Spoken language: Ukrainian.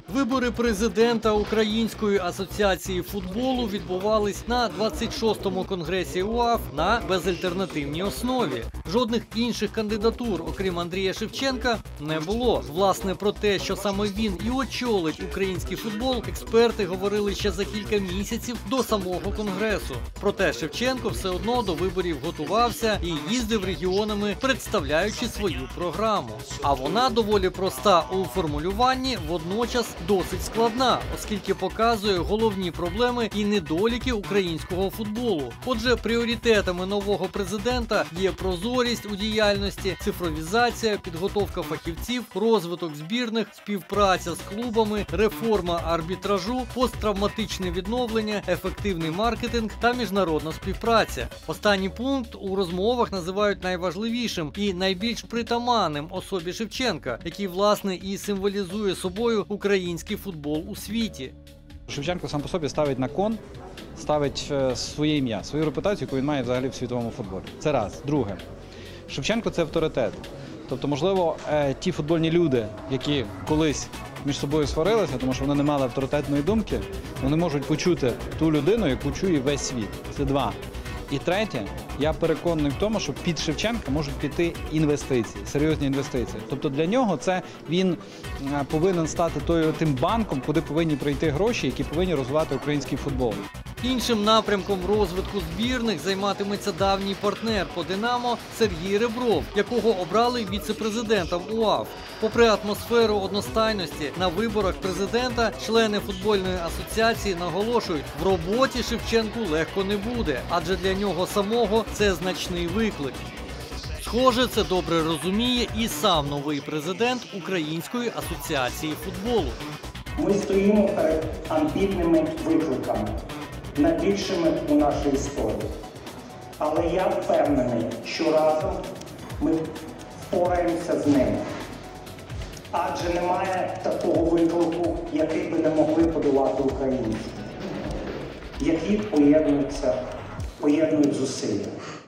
Вибори президента Української асоціації футболу відбувались на 26-му конгресі УАФ на безальтернативній основі. Жодних інших кандидатур, окрім Андрія Шевченка, не було. Власне, про те, що саме він і очолить український футбол, експерти говорили ще за кілька місяців до самого конгресу. Проте Шевченко все одно до виборів готувався і їздив регіонами, представляючи свою програму. А вона доволі проста у формулюванні, водночас досить складна, оскільки показує головні проблеми і недоліки українського футболу. Отже, пріоритетами нового президента є прозорість у діяльності, цифровізація, підготовка фахівців, розвиток збірних, співпраця з клубами, реформа арбітражу, посттравматичне відновлення, ефективний маркетинг та міжнародна співпраця. Останній пункт у розмовах називають найважливішим і найбільш притаманним особі Шевченка, який, власне, і символізує собою український футбол у світі. Шевченко сам по собі ставить на кон, ставить своє ім'я, свою репутацію, яку він має взагалі в світовому футболі. Це раз. Друге. Шевченко – це авторитет. Тобто, можливо, ті футбольні люди, які колись між собою сварилися, тому що вони не мали авторитетної думки, вони можуть почути ту людину, яку чує весь світ. Це два. І третє, я переконаний в тому, що під Шевченка можуть піти інвестиції, серйозні інвестиції. Тобто для нього це він повинен стати тим банком, куди повинні прийти гроші, які повинні розвивати український футбол. Іншим напрямком розвитку збірних займатиметься давній партнер по «Динамо» Сергій Ребров, якого обрали віце-президентом УАФ. Попри атмосферу одностайності на виборах президента, члени футбольної асоціації наголошують, в роботі Шевченку легко не буде, адже для нього самого це значний виклик. Схоже, це добре розуміє і сам новий президент Української асоціації футболу. Ми стоїмо перед амбітними викликами, найбільшими у нашій історії. Але я впевнений, що разом ми впораємося з ними. Адже немає такого виклику, який би не могли подолати українці, які поєднують зусилля.